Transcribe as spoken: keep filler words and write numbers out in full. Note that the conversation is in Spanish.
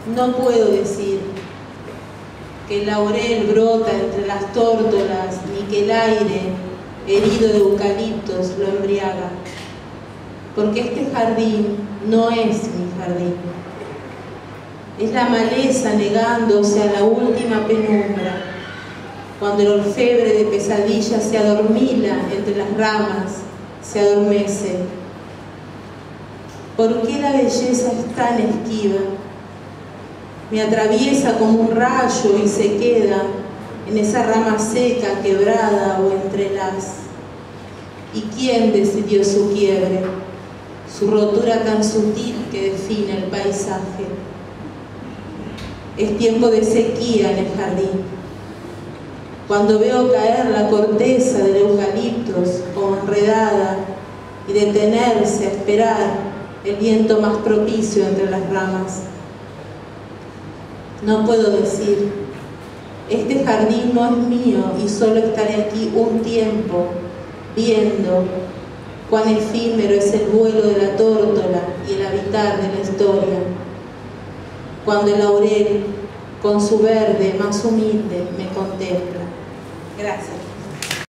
No puedo decir que el laurel brota entre las tórtolas, ni que el aire, herido de eucaliptos, lo embriaga, porque este jardín no es mi jardín. Es la maleza negándose a la última penumbra, cuando el orfebre de pesadillas se adormila entre las ramas, se adormece. ¿Por qué la belleza es tan esquiva? Me atraviesa como un rayo y se queda en esa rama seca, quebrada o entre las. ¿Y quién decidió su quiebre? Su rotura tan sutil que define el paisaje. Es tiempo de sequía en el jardín. Cuando veo caer la corteza del eucaliptos como enredada y detenerse a esperar el viento más propicio entre las ramas. No puedo decir, este jardín no es mío y solo estaré aquí un tiempo, viendo cuán efímero es el vuelo de la tórtola y el habitar de la historia, cuando el laurel, con su verde más humilde, me contempla. Gracias.